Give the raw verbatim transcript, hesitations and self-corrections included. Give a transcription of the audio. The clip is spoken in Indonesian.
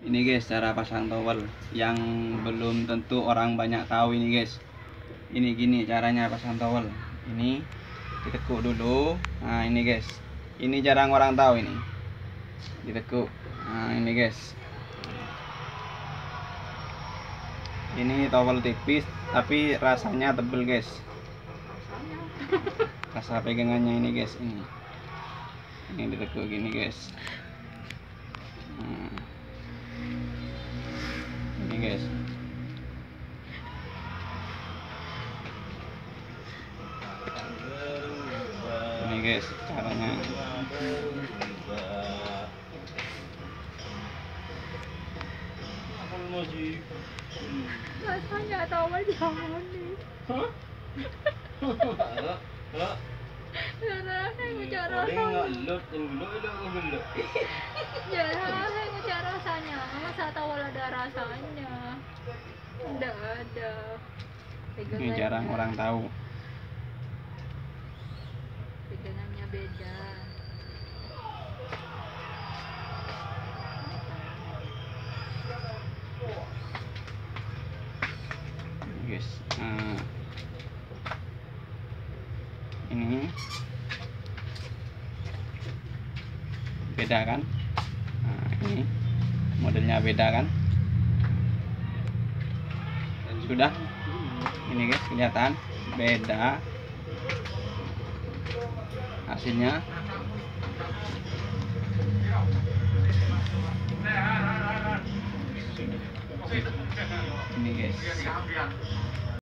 Ini guys cara pasang towel yang belum tentu orang banyak tahu ini guys. Ini gini caranya pasang towel. Ini ditekuk dulu. Nah ini guys. Ini jarang orang tahu ini. Ditekuk. Nah ini guys. Ini towel tipis tapi rasanya tebel guys. Rasa pegangannya ini guys ini. Ini ditekuk gini guys. Nah. Ini guys. Ini guys caranya. Rasanya towel jangan nih. Hah? Hah? Jangan saya bicara Boleh rasanya. nggak lot yang lot lot yang lot. Jangan saya bicara rasanya. Masa towel ada rasanya? Tidak ada. Ini jarang orang tahu. Pegangannya beda. Guys, nah, ini beda kan? Nah, ini modelnya beda kan? Sudah, ini guys kelihatan beda hasilnya. Ini guys.